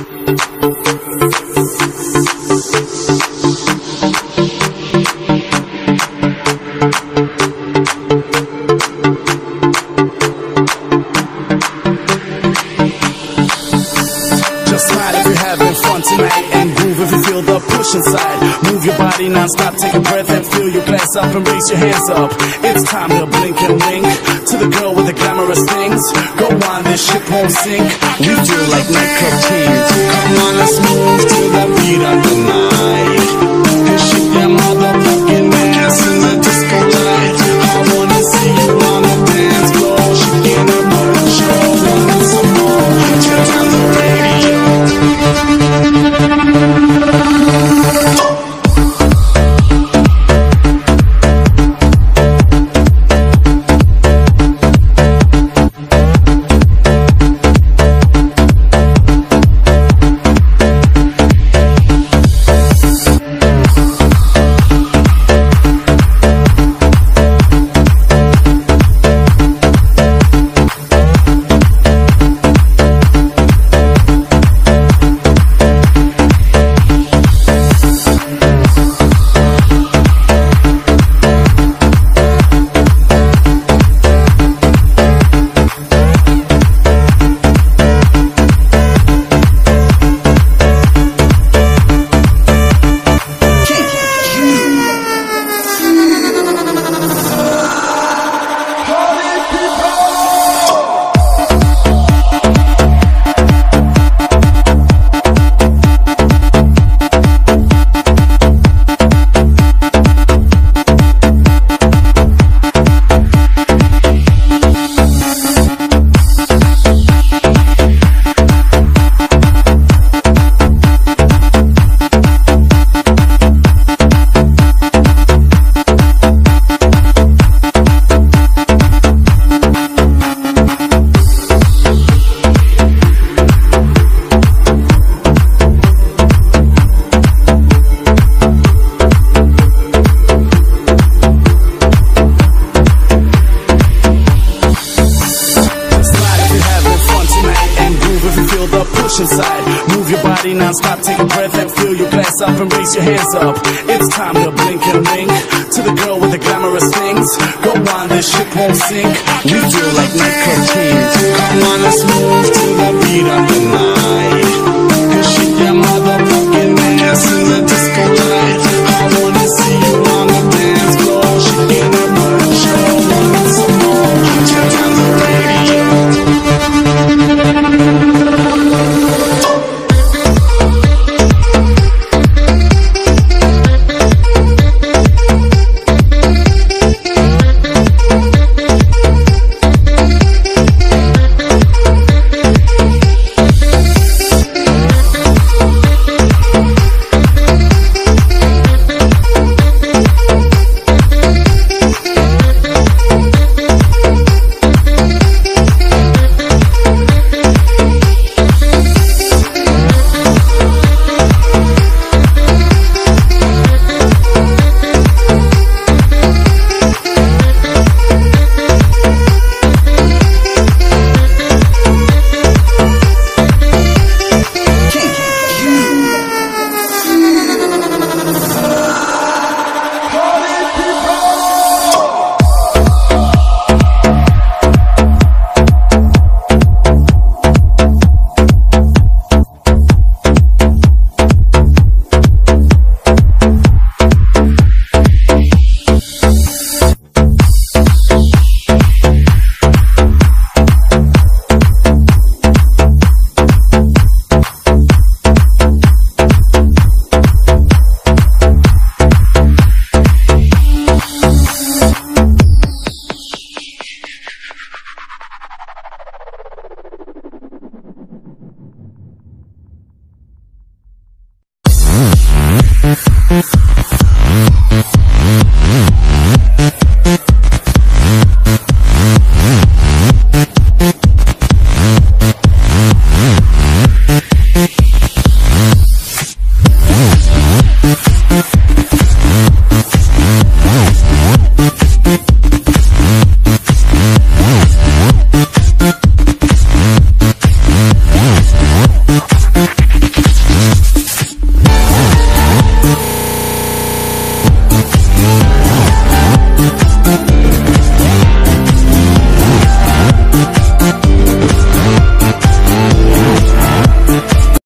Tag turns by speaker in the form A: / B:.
A: Smile if you're having fun tonight, and groove if you feel the push inside. Move your body non-stop, take a breath and fill your glass up and raise your hands up. It's time to blink and wink to the girl with the glamorous things. Go on, this ship won't sink. We feel like nightclub kings. Come on, let's move to the beat of the night and shake that motherfucking ass in the disco light. I wanna see you on the dance floor, shaking that butt, show me some more. Turn on the radio. Inside. Move your body non-stop, take a breath and fill your glass up and raise your hands up. It's time to blink and wink to the girl with the glamorous things. Go on, this ship won't sink. We feel like nightclub kings. Come on, let's move to the beat of the night and shake that motherfucking ass in the disco light. I wanna see you on the dance floor, shaking that butt, show me some more. Turn on the radio.
B: Mm-hmm.